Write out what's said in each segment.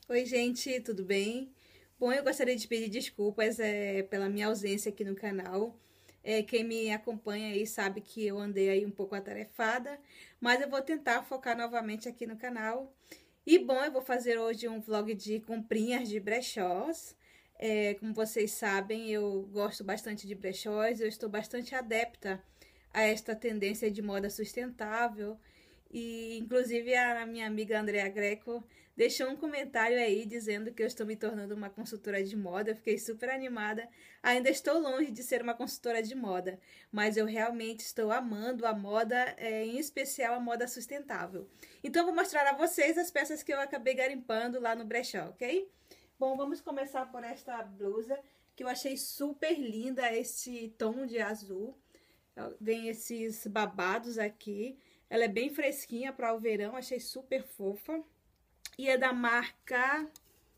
Oi, gente, tudo bem? Bom, eu gostaria de pedir desculpas pela minha ausência aqui no canal. Quem me acompanha aí sabe que eu andei aí um pouco atarefada, mas eu vou tentar focar novamente aqui no canal. E bom, eu vou fazer hoje um vlog de comprinhas de brechós. Como vocês sabem, eu gosto bastante de brechós, eu estou bastante adepta a esta tendência de moda sustentável. E inclusive a minha amiga Andrea Greco deixou um comentário aí dizendo que eu estou me tornando uma consultora de moda. Eu fiquei super animada. Ainda estou longe de ser uma consultora de moda, mas eu realmente estou amando a moda, em especial a moda sustentável. Então eu vou mostrar a vocês as peças que eu acabei garimpando lá no brechó, ok? Bom, vamos começar por esta blusa que eu achei super linda, esse tom de azul. Vem esses babados aqui. Ela é bem fresquinha para o verão, achei super fofa. E é da marca,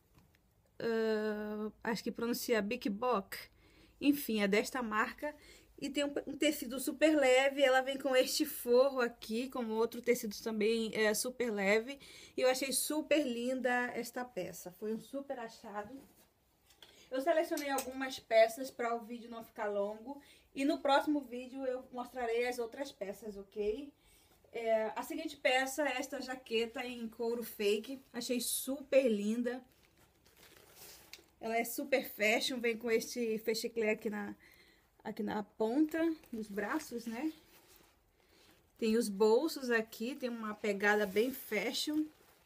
acho que pronuncia Big Bock. Enfim, é desta marca. E tem um tecido super leve. Ela vem com este forro aqui, como outro tecido também super leve. E eu achei super linda esta peça. Foi um super achado. Eu selecionei algumas peças para o vídeo não ficar longo. E no próximo vídeo eu mostrarei as outras peças, ok? A seguinte peça é esta jaqueta em couro fake. Achei super linda. Ela é super fashion, vem com este fecheclé aqui na ponta dos braços, né? Tem os bolsos aqui, tem uma pegada bem fashion.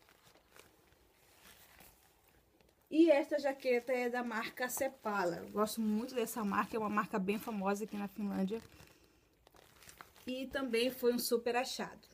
E esta jaqueta é da marca Sepala. Eu gosto muito dessa marca, é uma marca bem famosa aqui na Finlândia. E também foi um super achado.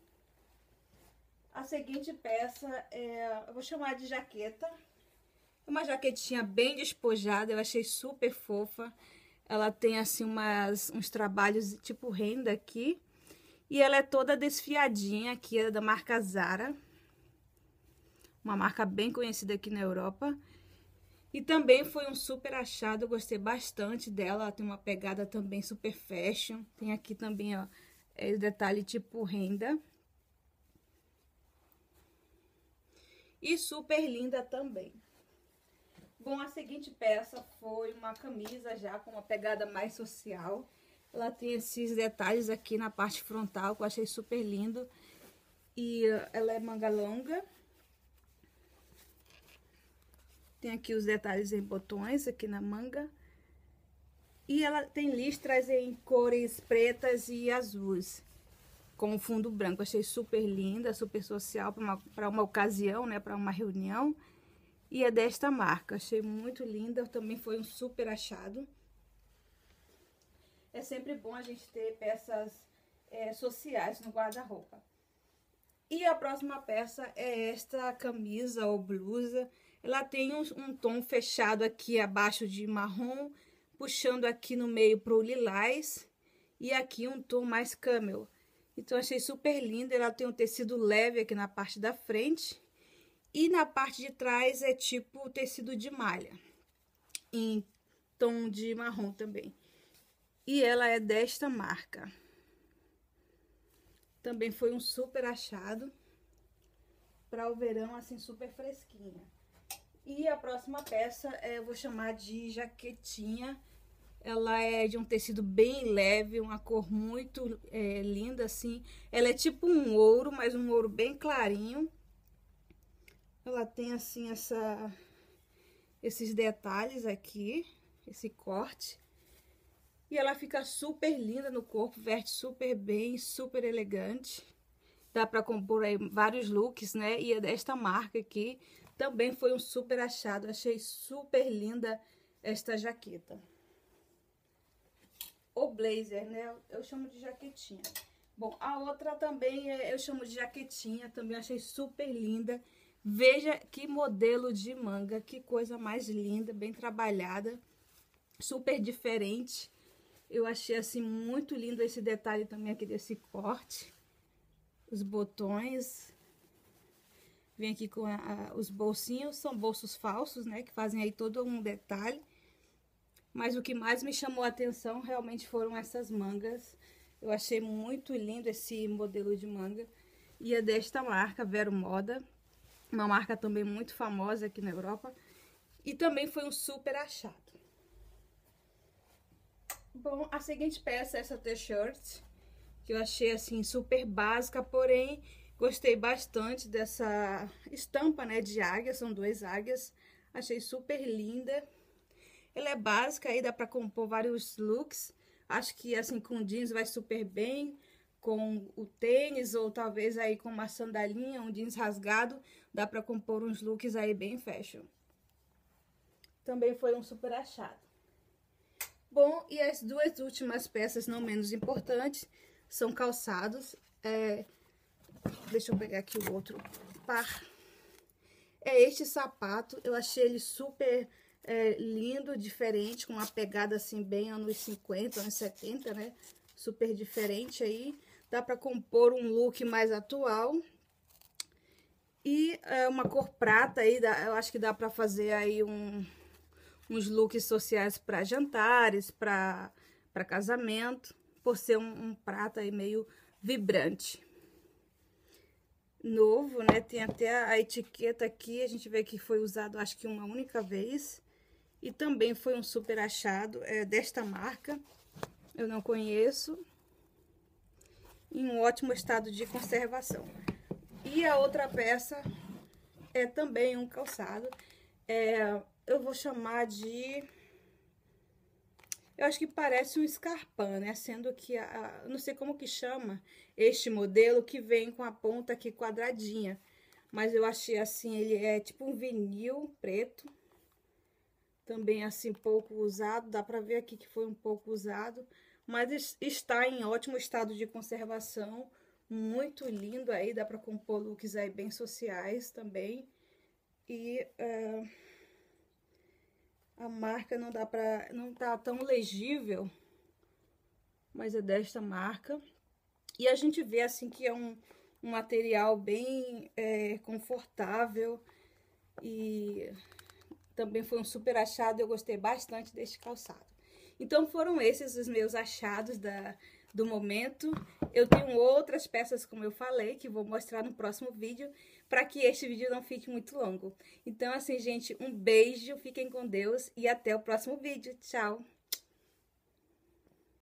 A seguinte peça eu vou chamar de jaqueta. Uma jaquetinha bem despojada, eu achei super fofa. Ela tem assim uns trabalhos tipo renda aqui. E ela é toda desfiadinha, aqui é da marca Zara. Uma marca bem conhecida aqui na Europa. E também foi um super achado, eu gostei bastante dela. Ela tem uma pegada também super fashion. Tem aqui também, ó, o detalhe tipo renda. E super linda também. Bom, a seguinte peça foi uma camisa já com uma pegada mais social. Ela tem esses detalhes aqui na parte frontal que eu achei super lindo. E ela é manga longa. Tem aqui os detalhes em botões aqui na manga. E ela tem listras em cores pretas e azuis, com fundo branco. Achei super linda, super social para uma ocasião, né? Para uma reunião. E é desta marca, achei muito linda, também foi um super achado. É sempre bom a gente ter peças sociais no guarda-roupa. E a próxima peça é esta camisa ou blusa. Ela tem um tom fechado aqui abaixo de marrom, puxando aqui no meio pro lilás. E aqui um tom mais camel. Então, achei super linda. Ela tem um tecido leve aqui na parte da frente. E na parte de trás é tipo tecido de malha, em tom de marrom também. E ela é desta marca. Também foi um super achado para o verão, assim, super fresquinha. E a próxima peça eu vou chamar de jaquetinha. Ela é de um tecido bem leve, uma cor muito linda, assim. Ela é tipo um ouro, mas um ouro bem clarinho. Ela tem, assim, esses detalhes aqui, esse corte. E ela fica super linda no corpo, veste super bem, super elegante. Dá pra compor aí vários looks, né? E é desta marca aqui. Também foi um super achado. Achei super linda esta jaqueta. Ou blazer, né? Eu chamo de jaquetinha. Bom, a outra também eu chamo de jaquetinha. Também achei super linda. Veja que modelo de manga. Que coisa mais linda, bem trabalhada. Super diferente. Eu achei assim muito lindo esse detalhe também aqui desse corte. Os botões. Vem aqui com os bolsinhos, são bolsos falsos, né? Que fazem aí todo um detalhe. Mas o que mais me chamou a atenção realmente foram essas mangas. Eu achei muito lindo esse modelo de manga. E é desta marca, Vero Moda. uma marca também muito famosa aqui na Europa. E também foi um super achado. Bom, a seguinte peça é essa t-shirt, que eu achei assim super básica, porém gostei bastante dessa estampa, né, de águia, são duas águias. Achei super linda. Ela é básica, aí dá pra compor vários looks. Acho que assim com jeans vai super bem, com o tênis ou talvez aí com uma sandalinha, um jeans rasgado, dá pra compor uns looks aí bem fashion. Também foi um super achado. Bom, e as duas últimas peças, não menos importantes, são calçados. Deixa eu pegar aqui o outro par. É este sapato, eu achei ele super lindo, diferente, com uma pegada assim bem anos 50, anos 70, né? Super diferente aí. Dá pra compor um look mais atual. E uma cor prata aí, eu acho que dá pra fazer aí uns looks sociais para jantares, para casamento, por ser um prata aí meio vibrante. Novo, né? Tem até a etiqueta aqui, a gente vê que foi usado acho que uma única vez. E também foi um super achado, desta marca, eu não conheço. Em um ótimo estado de conservação. E a outra peça é também um calçado, eu vou chamar de... Eu acho que parece um escarpão, né? Sendo que, não sei como que chama este modelo que vem com a ponta aqui quadradinha. Mas eu achei assim, ele é tipo um vinil preto. Também assim, pouco usado. Dá pra ver aqui que foi um pouco usado. Mas está em ótimo estado de conservação. Muito lindo aí, dá pra compor looks aí bem sociais também. E... a marca não tá tão legível, mas é desta marca. E a gente vê assim que é um material bem confortável e também foi um super achado. Eu gostei bastante deste calçado. Então foram esses os meus achados do momento. Eu tenho outras peças, como eu falei, que vou mostrar no próximo vídeo, para que este vídeo não fique muito longo. Então, assim, gente, um beijo, fiquem com Deus e até o próximo vídeo. Tchau!